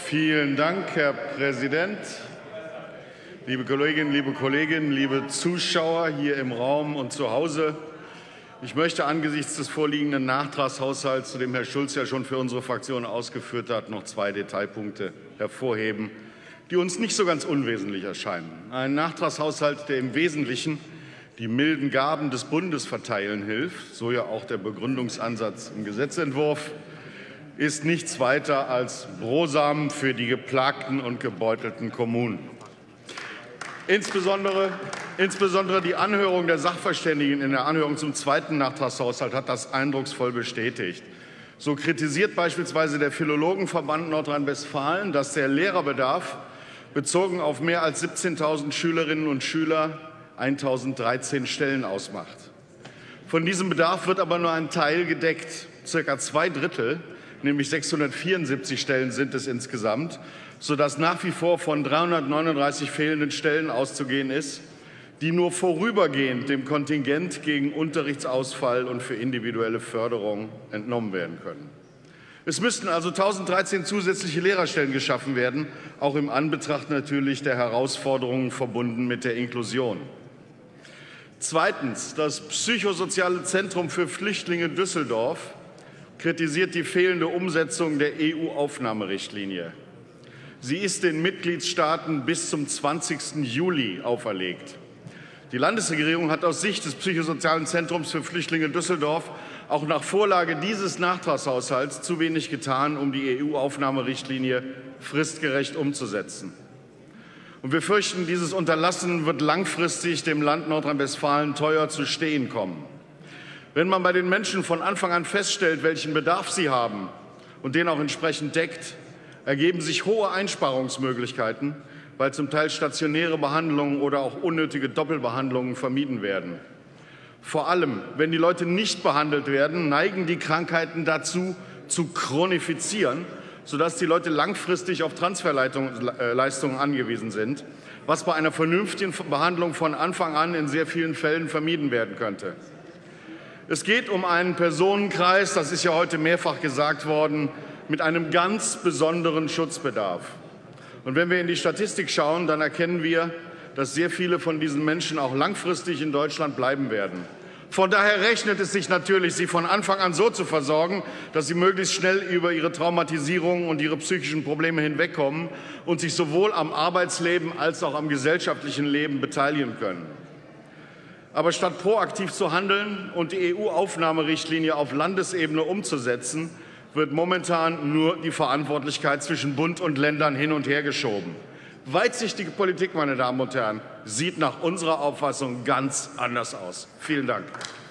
Vielen Dank, Herr Präsident. Liebe Kolleginnen, liebe Kollegen, liebe Zuschauer hier im Raum und zu Hause. Ich möchte angesichts des vorliegenden Nachtragshaushalts, zu dem Herr Schulz ja schon für unsere Fraktion ausgeführt hat, noch zwei Detailpunkte hervorheben, die uns nicht so ganz unwesentlich erscheinen. Ein Nachtragshaushalt, der im Wesentlichen die milden Gaben des Bundes verteilen hilft, so ja auch der Begründungsansatz im Gesetzentwurf, ist nichts weiter als Brosamen für die geplagten und gebeutelten Kommunen. Insbesondere die Anhörung der Sachverständigen in der Anhörung zum zweiten Nachtragshaushalt hat das eindrucksvoll bestätigt. So kritisiert beispielsweise der Philologenverband Nordrhein-Westfalen, dass der Lehrerbedarf bezogen auf mehr als 17.000 Schülerinnen und Schüler 1.013 Stellen ausmacht. Von diesem Bedarf wird aber nur ein Teil gedeckt. Circa 2/3, nämlich 674 Stellen sind es insgesamt, sodass nach wie vor von 339 fehlenden Stellen auszugehen ist, die nur vorübergehend dem Kontingent gegen Unterrichtsausfall und für individuelle Förderung entnommen werden können. Es müssten also 1.013 zusätzliche Lehrerstellen geschaffen werden, auch im Anbetracht natürlich der Herausforderungen verbunden mit der Inklusion. Zweitens, das Psychosoziale Zentrum für Flüchtlinge Düsseldorf kritisiert die fehlende Umsetzung der EU-Aufnahmerichtlinie. Sie ist den Mitgliedstaaten bis zum 20. Juli auferlegt. Die Landesregierung hat aus Sicht des Psychosozialen Zentrums für Flüchtlinge Düsseldorf auch nach Vorlage dieses Nachtragshaushalts zu wenig getan, um die EU-Aufnahmerichtlinie fristgerecht umzusetzen. Und wir fürchten, dieses Unterlassen wird langfristig dem Land Nordrhein-Westfalen teuer zu stehen kommen. Wenn man bei den Menschen von Anfang an feststellt, welchen Bedarf sie haben und den auch entsprechend deckt, ergeben sich hohe Einsparungsmöglichkeiten, weil zum Teil stationäre Behandlungen oder auch unnötige Doppelbehandlungen vermieden werden. Vor allem, wenn die Leute nicht behandelt werden, neigen die Krankheiten dazu, zu chronifizieren, sodass die Leute langfristig auf Transferleistungen angewiesen sind, was bei einer vernünftigen Behandlung von Anfang an in sehr vielen Fällen vermieden werden könnte. Es geht um einen Personenkreis, das ist ja heute mehrfach gesagt worden, mit einem ganz besonderen Schutzbedarf. Und wenn wir in die Statistik schauen, dann erkennen wir, dass sehr viele von diesen Menschen auch langfristig in Deutschland bleiben werden. Von daher rechnet es sich natürlich, sie von Anfang an so zu versorgen, dass sie möglichst schnell über ihre Traumatisierungen und ihre psychischen Probleme hinwegkommen und sich sowohl am Arbeitsleben als auch am gesellschaftlichen Leben beteiligen können. Aber statt proaktiv zu handeln und die EU-Aufnahmerichtlinie auf Landesebene umzusetzen, wird momentan nur die Verantwortlichkeit zwischen Bund und Ländern hin und her geschoben. Weitsichtige Politik, meine Damen und Herren, sieht nach unserer Auffassung ganz anders aus. Vielen Dank.